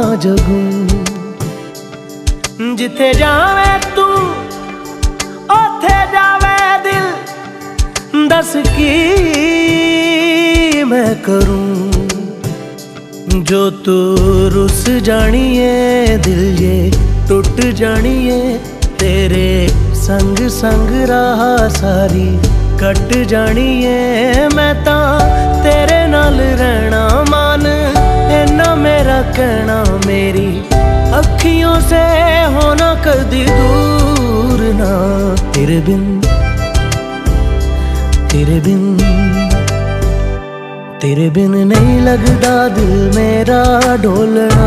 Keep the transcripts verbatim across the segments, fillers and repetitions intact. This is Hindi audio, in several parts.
जगूं। जिथे जावे तू ओथे जावे दिल, दस की मैं करूं। जो तू रुस जानिए दिल ये टुट जानिए, तेरे संग संग राह सारी कट जानिए। मैं ता तेरे नाल रहना मान, इन्ना मेरा कहना। मेरी अखियों से होना कदी दूर ना, तेरे बिन तेरे बिन तेरे बिन नहीं लगदा दिल मेरा ढोलना।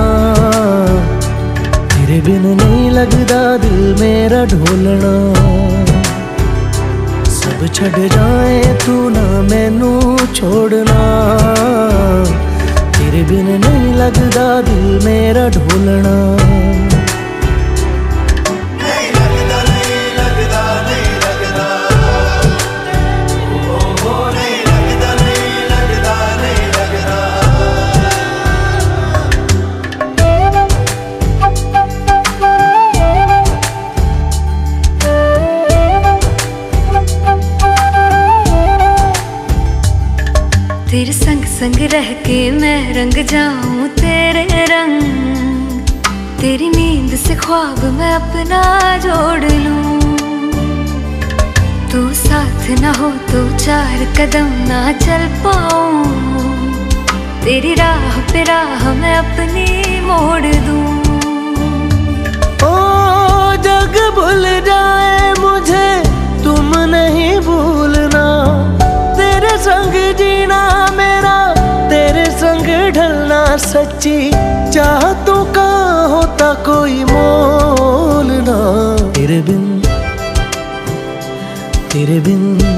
तेरे बिन नहीं लगदा दिल मेरा ढोलना। सब छड़ जाए तू ना मैनू छोड़ना। तेरे बिन नहीं लगदा दिल मेरा ढोलना। तेरे संग संग रह के मैं रंग जाऊं तेरे रंग। तेरी नींद से ख्वाब मैं अपना जोड़ लूं। तू साथ ना हो तो चार कदम ना चल पाऊं। तेरी राह पे राह मैं अपनी मोड़ दूं। ओ जग भूल जाए मुझे तुम नहीं भूलना। तेरे संग जीना मेरा, तेरे संग ढलना। सच्ची चाहतों का होता कोई मोल ना। तेरे बिन तेरे बिन